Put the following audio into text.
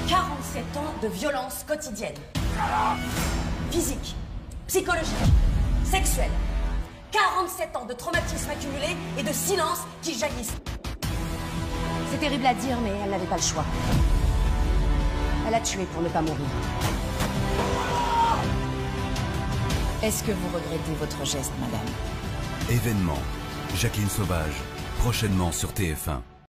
47 ans de violence quotidienne. Physique, psychologique, sexuelle. 47 ans de traumatisme accumulé et de silence qui jaillissent. C'est terrible à dire, mais elle n'avait pas le choix. Elle a tué pour ne pas mourir. Est-ce que vous regrettez votre geste, madame? Événement. Jacqueline Sauvage. Prochainement sur TF1.